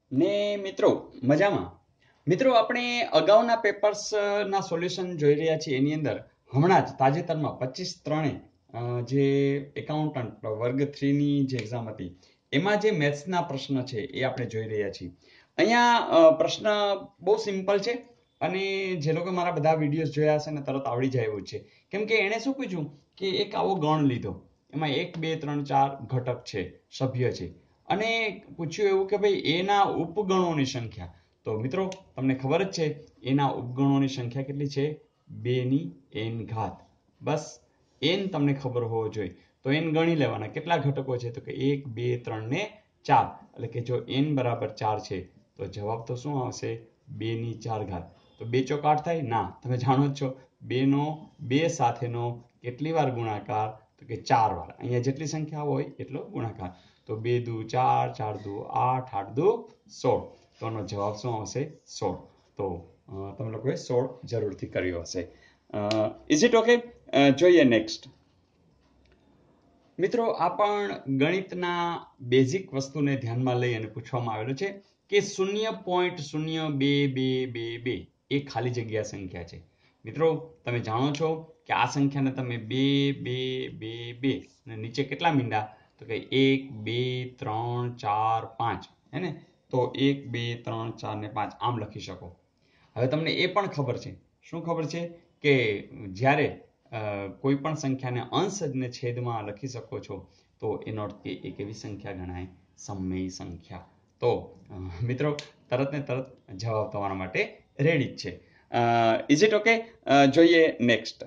ને મિત્રો મજામાં? મિત્રો આપણે અગાઉના પેપર્સના સોલ્યુશન જોઈ રહ્યા છીએ. એની અંદર હમણાં જ તાજેતરમાં 25/3 જે એકાઉન્ટન્ટ વર્ગ 3 ની જે એક્ઝામ હતી એમાં જે મેથ્સના પ્રશ્ન છે એ આપણે જોઈ રહ્યા છીએ. અહીંયા પ્રશ્ન બહુ સિમ્પલ છે અને જે લોકો મારા બધા વિડીયોઝ જોયા હશે ને તરત આવડી જાય એવું છે. કેમ કે એણે શું પૂછ્યું કે એક આવો ગણ લીધો, એમાં 1 2 3 4 ઘટક છે, સભ્ય છે, અને પૂછ્યું એવું કે ભાઈ એના ઉપગણોની સંખ્યા. તો મિત્રો તમને ખબર જ છે એના ઉપગણોની સંખ્યા કેટલી છે? 2 ની n ઘાત. બસ n તમને ખબર હોવો જોઈએ તો n ગણી લેવાના. કેટલા ઘટકો છે? તો કે 1 2 3 ને 4. એટલે કે જો n બરાબર 4 છે તો જવાબ તો શું આવશે? 2 ની 4 ઘાત. તો 2 ચોક 8 થાય? ના, તમે જાણો જ છો 2 નો 2 સાથેનો કેટલી વાર ગુણાકાર? તો કે 4 વાર. અહીંયા જેટલી સંખ્યા હોય એટલો ગુણાકાર. તો 2 દુ 4, 4 દુ 8, 8 દુ 16. તો આનો જવાબ શું આવશે? 16. તો તમે લોકોએ 16 જરૂરથી કર્યો હશે. Is it okay? જોઈએ નેક્સ્ટ. મિત્રો આ પણ ગણિતના બેઝિક વસ્તુને ધ્યાનમાં લઈ અને પૂછવામાં આવેલું છે કે 0.02222 એ ખાલી જગ્યા સંખ્યા છે. મિત્રો તમે જાણો છો કે આ સંખ્યાને તમે 2 2 2 2 અને નીચે કેટલા મીંડા? તો કે 1 2 3 4 5 હે ને? તો 1 2 3 4 ને 5 આમ લખી શકો. હવે તમને એ પણ ખબર છે, શું ખબર છે? કે જ્યારે કોઈ પણ સંખ્યાને અંશ અને છેદમાં લખી શકો છો તો એનો અર્થ એ કેવી સંખ્યા ગણાય? સમમેય સંખ્યા. તો મિત્રો તરત ને તરત જવાબ તમારા માટે રેડી જ છે. Is it okay? જોઈએ નેક્સ્ટ.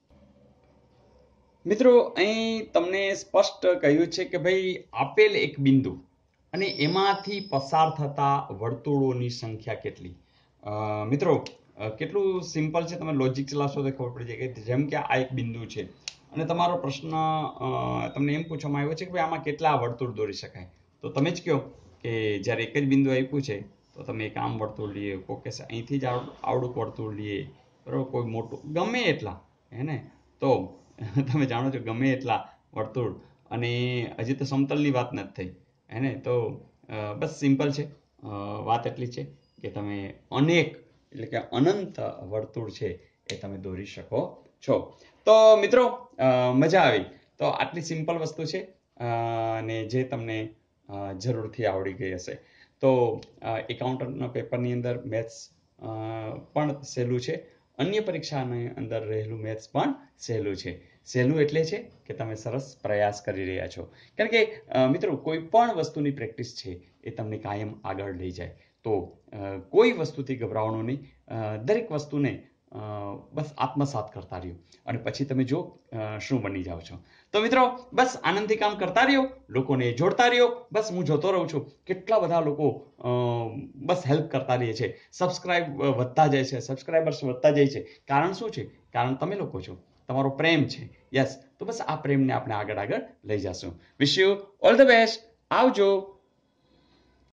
મિત્રો અહીં તમને સ્પષ્ટ કહ્યું છે કે ભાઈ આપેલ એક બિંદુ અને એમાંથી પસાર થતા વર્તુળોની સંખ્યા કેટલી. મિત્રો કેટલું સિમ્પલ છે, તમે લોજિક ચલાવશો તો ખબર પડી જાય કે જેમ કે આ એક બિંદુ છે અને તમારો પ્રશ્ન તમને એમ પૂછવામાં આવ્યો છે કે ભાઈ આમાં કેટલા વર્તુળ દોરી શકાય. તો તમે જ કહો કે જ્યારે એક જ બિંદુ આપ્યું છે તો તમે એક આમ વર્તુળ લઈએ, કોઈ કહેશે અહીંથી જ આવડું વર્તુળ લઈએ, બરાબર, કોઈ મોટું, ગમે એટલા, હે ને? તો તમે જાણો છો ગમે એટલા વર્તુળ, અને હજી તો સમતલની વાત નથી થઈ, હે ને? તો બસ સિમ્પલ છે, વાત એટલી છે કે તમે અનેક એટલે કે અનંત વર્તુળ છે એ તમે દોરી શકો છો. તો મિત્રો મજા આવી. તો આટલી સિમ્પલ વસ્તુ છે અને જે તમને જરૂરથી આવડી ગઈ હશે. તો એકાઉન્ટન્ટના પેપરની અંદર મેથ્સ પણ સહેલું છે, અન્ય પરીક્ષાની અંદર રહેલું મેથ્સ પણ સહેલું છે. સહેલું એટલે છે કે તમે સરસ પ્રયાસ કરી રહ્યા છો. કારણ કે મિત્રો કોઈ પણ વસ્તુની પ્રેક્ટિસ છે એ તમને કાયમ આગળ લઈ જાય. તો કોઈ વસ્તુથી ગભરાવાનું નહીં. દરેક વસ્તુને બસ આત્મસાત કરતા રહ્યો અને પછી તમે જો શું બની જાઓ છો. તો મિત્રો બસ આનંદથી કામ કરતા રહ્યો, લોકોને જોડતા રહ્યો. બસ હું જોતો રહું છું કેટલા બધા લોકો બસ હેલ્પ કરતા રહે છે, સબસ્ક્રાઇબ વધતા જાય છે, સબસ્ક્રાઇબર્સ વધતા જાય છે. કારણ શું છે? કારણ તમે લોકો છો, તમારો પ્રેમ છે. યસ, તો બસ આ પ્રેમને આપણે આગળ લઈ જશું. Wish you all the best. આવજો.